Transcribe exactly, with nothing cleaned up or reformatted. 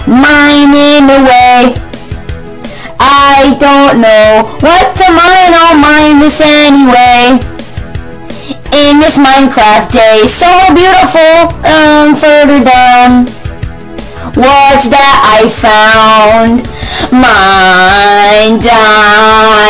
mining away. I don't know what to mine, I'll mine this anyway. In this Minecraft day, so beautiful, um, further down. What's that I found? Mine diamond.